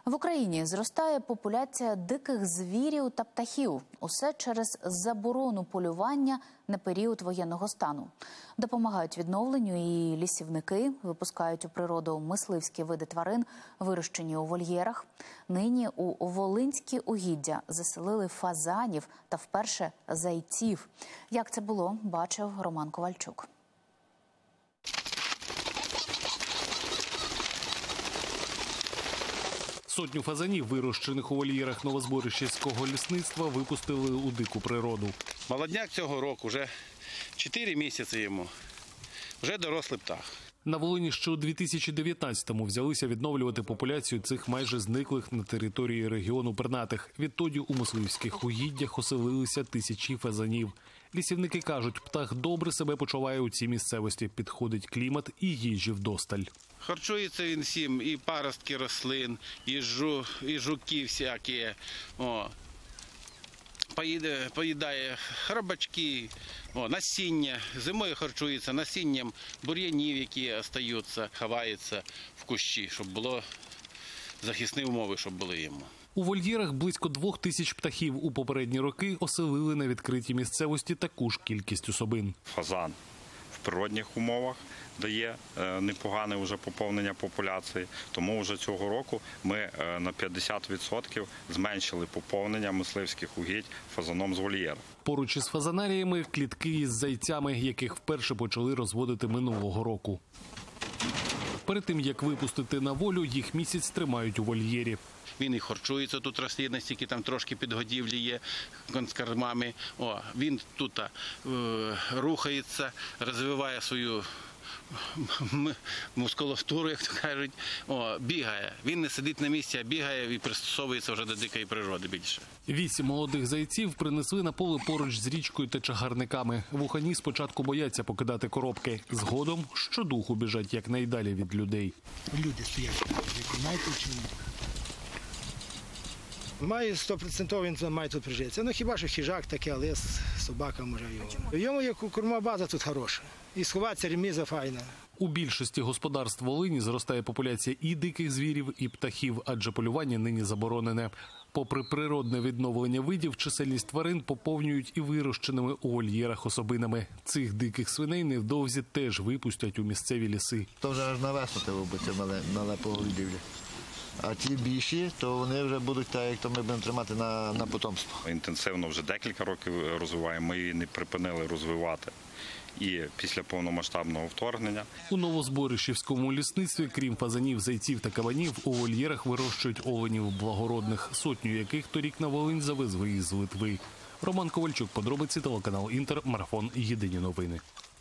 В Україні зростає популяція диких звірів та птахів. Усе через заборону полювання на період воєнного стану. Допомагають відновленню і лісівники, випускають у природу мисливські види тварин, вирощені у вольєрах. Нині у Волинські угіддя заселили фазанів та вперше зайців. Як це було, бачив Роман Ковальчук. Сотню фазанів, вирощених у вольєрах Новозборищівського лісництва, випустили у дику природу. Молодняк цього року, вже 4 місяці йому, вже дорослий птах. На Волині ще у 2019-му взялися відновлювати популяцію цих майже зниклих на території регіону пернатих. Відтоді у мисливських угіддях оселилися тисячі фазанів. Лісівники кажуть, птах добре себе почуває у цій місцевості, підходить клімат і їжі вдосталь. Харчується він всім, і паростки рослин, і жуки всякі. Поїдає хробачки, насіння. Зимою харчується насінням бур'янів, які залишаються, ховаються в кущі, щоб було захисні умови, щоб були йому. У вольєрах близько 2000 птахів. У попередні роки оселили на відкритій місцевості таку ж кількість особин. Фазан в природних умовах дає непогане вже поповнення популяції, тому вже цього року ми на 50% зменшили поповнення мисливських угідь фазаном з вольєра. Поруч із фазанаріями – клітки із зайцями, яких вперше почали розводити минулого року. Перед тим, як випустити на волю, їх місяць тримають у вольєрі. Він і харчується, тут рослинності, які там трошки підгодівлі є з кормами. Він тут рухається, розвиває свою мускулатуру, як то кажуть, бігає. Він не сидить на місці, а бігає і пристосовується вже до дикої природи більше. 8 молодих зайців принесли на поле поруч з річкою та чагарниками. Вухані спочатку бояться покидати коробки. Згодом щодуху біжать якнайдалі від людей. Люди стоять, знаєте чому? Має 100%, він має тут прижитися. Ну хіба що хижак таке, лис, собака може його. Йому як корма база тут хороша. І сховатися реміза файна. У більшості господарств Волині зростає популяція і диких звірів, і птахів, адже полювання нині заборонене. Попри природне відновлення видів, чисельність тварин поповнюють і вирощеними у вольєрах особинами. Цих диких свиней невдовзі теж випустять у місцеві ліси. То вже аж на весну це робиться мале поголів'я. А ті більші, то вони вже будуть так, як то ми будемо тримати на потомство. Інтенсивно вже декілька років розвиваємо, ми її не припинили розвивати. І після повномасштабного вторгнення. У Новозборищівському лісництві, крім фазанів, зайців та кабанів, у вольєрах вирощують оленів благородних, сотню яких торік на Волинь завезли із Литви. Роман Ковальчук, подробиці, телеканал Інтер, марафон «Єдині новини».